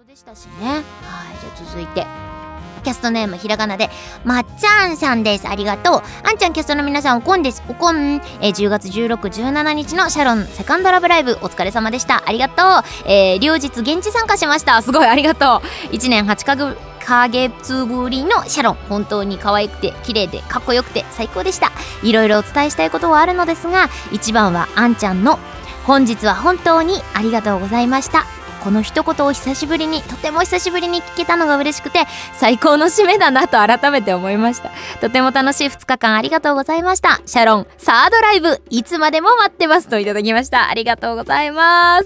ことでしたしね。はい、じゃあ続いてキャストネームひらがなでまっちゃんさんです。ありがとう。あんちゃん、キャストの皆さん、おこんです。おこん。10月16、17日のシャロンセカンドラブライブお疲れ様でした。ありがとう。両日現地参加しました。すごいありがとう。1年8ヶ月ぶりのシャロン、本当に可愛くて綺麗でかっこよくて最高でした。いろいろお伝えしたいことはあるのですが、一番はあんちゃんの本日は本当にありがとうございました、この一言を久しぶりに、とても久しぶりに聞けたのが嬉しくて、最高の締めだなと改めて思いました。とても楽しい2日間ありがとうございました。シャロンサードライブいつまでも待ってますといただきました。ありがとうございます。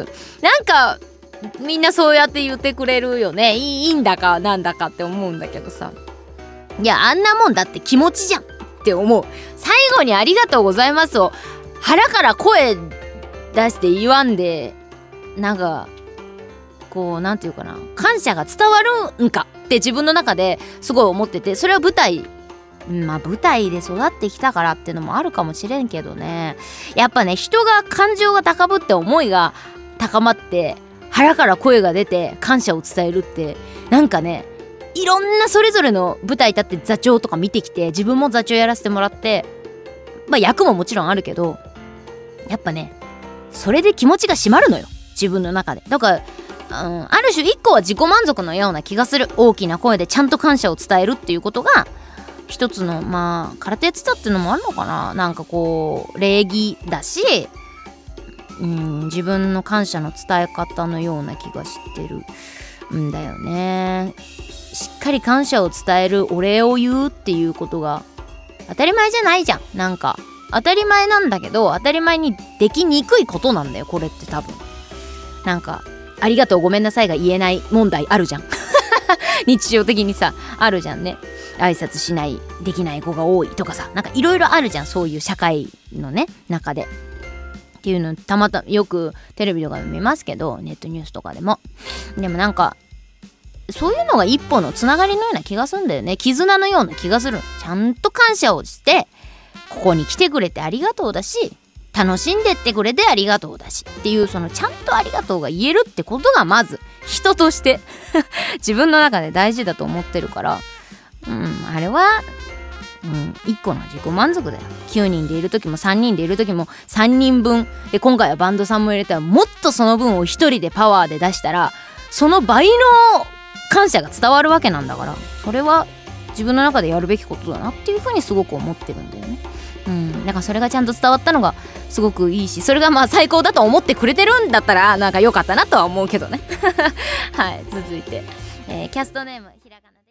なんかみんなそうやって言ってくれるよね。いいんだかなんだかって思うんだけどさ、いや、あんなもんだって気持ちじゃんって思う。最後にありがとうございますを腹から声出して言わんで、なんかこうなんていうかな、感謝が伝わるんかって自分の中ですごい思ってて、それは舞台で育ってきたからっていうのもあるかもしれんけどね。やっぱね、人が感情が高ぶって思いが高まって腹から声が出て感謝を伝えるって、なんかね、いろんなそれぞれの舞台立って座長とか見てきて、自分も座長やらせてもらって、役ももちろんあるけど、やっぱね、それで気持ちが締まるのよ、自分の中で。だからある種一個は自己満足のような気がする。大きな声でちゃんと感謝を伝えるっていうことが一つの空手やってたっていうのもあるのかな。なんかこう礼儀だし、自分の感謝の伝え方のような気がしてるんだよね。しっかり感謝を伝える、お礼を言うっていうことが当たり前じゃないじゃん。なんか当たり前なんだけど、当たり前にできにくいことなんだよ、これって多分。なんかありがとうごめんなさいが言えない問題あるじゃん日常的にさあるじゃんね。挨拶しない、できない子が多いとかさ、なんかいろいろあるじゃん、そういう社会のね中でっていうの、たまたまよくテレビとかで見ますけど、ネットニュースとかでも。でもなんかそういうのが一歩のつながりのような気がするんだよね。絆のような気がする。ちゃんと感謝をしてここに来てくれてありがとうだし、楽しんでってくれてありがとうだしっていう、そのちゃんとありがとうが言えるってことがまず人として自分の中で大事だと思ってるから、あれは一個の自己満足だよ。9人でいる時も3人でいる時も3人分で、今回はバンドさんも入れたらもっとその分を1人でパワーで出したら、その倍の感謝が伝わるわけなんだから、それは自分の中でやるべきことだなっていうふうにすごく思ってるんだよね。だからそれがちゃんと伝わったのがすごくいいし、それが最高だと思ってくれてるんだったらなんか良かったなとは思うけどねはい、続いて、キャストネームひらがな